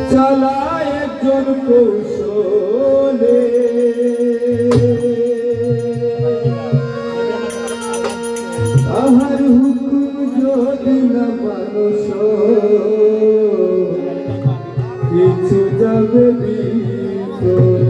চালায় একজন কৌশলে তাহার হুকুম যদি না মানুষ কিছু যাবে ভিতরে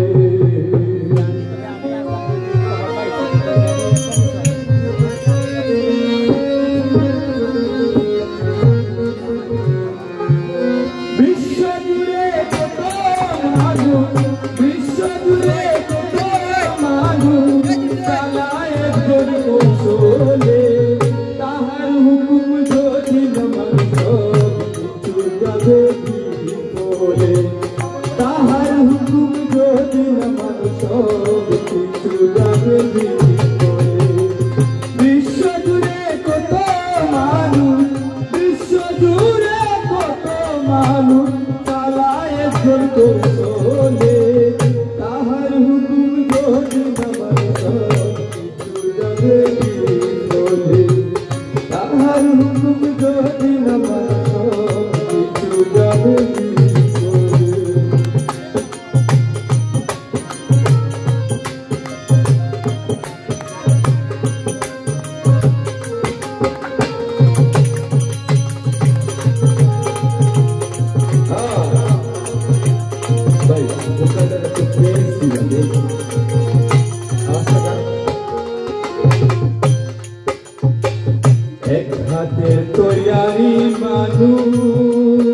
এক হাতের তৈয়ারি মানুষ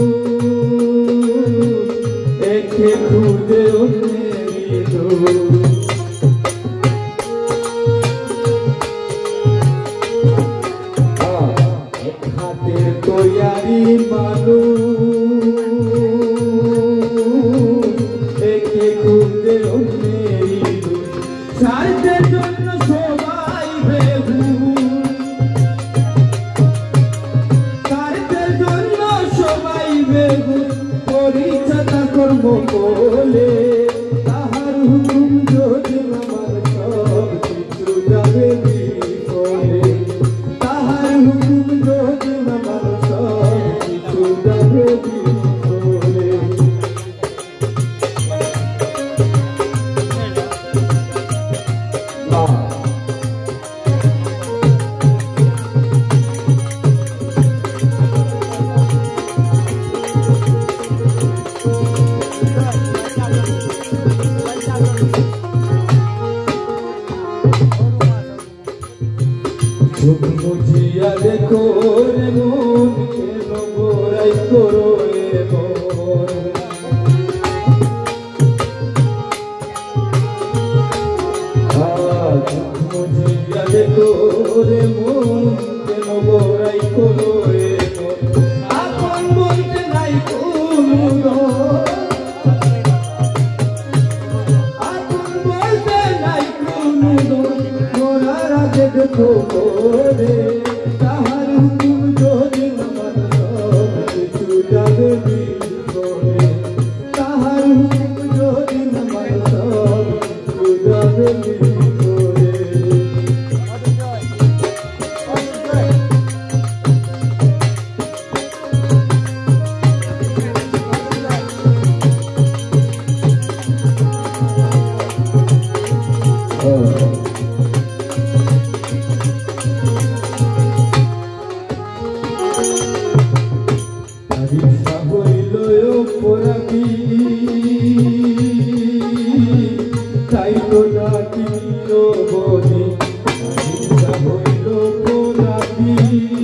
একে খুঁজে এক হাতের তৈয়ারি মানুষ একে খুঁজে স্বার্থের জন্য সবাই পরিচর্যা করব বলে তাহার হুকুম যদি আমার সব কিছু যাবে বিফলে তাহার হুকুম যদি আমার সব কিছু যাবে বিফলে মুজিয়া দেখো রে মন কেন গোরাই করো মুজিয়া দেখো রে মন কেন গোরাই করো আপন বলতে নাই কোনো আপন বলতে নাই কোনো গোরার আগে দেখো রে তাহার হুকুম যদি আমার সব কিছু যাবে বিফলে তাহার হুকুম যদি আমার সব কিছু যাবে বিফলে তাই তো ডাকি বলি হইল পোড়াবি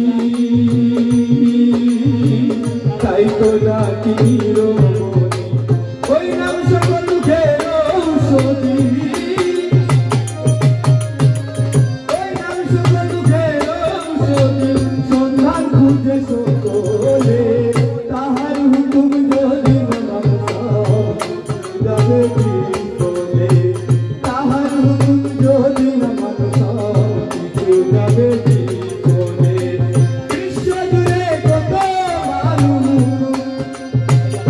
তাই তো ডাকি বলি ওই নাম সকল দুঃখের ঔষধি ওই নাম সকল দুঃখের ঔষধি সন্ধান খুঁজে সকলে তাহার হুকুম যদি আমার সব যাবে বিফলে তাহার হুকুম যদি আমার সব কিছু যাবে বিফলে বিশ্ব জুড়ে কত মানুষ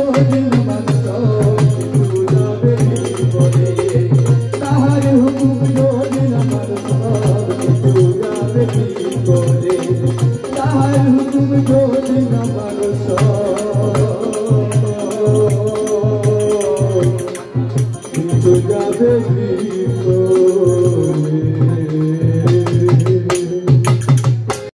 যদি আমার সব কিছু যাবে বিপদে তাহার হুকুম যদি আমার সব কিছু যাবে বিপদে তাহার হুকুম যদি আমার সব কিছু যাবে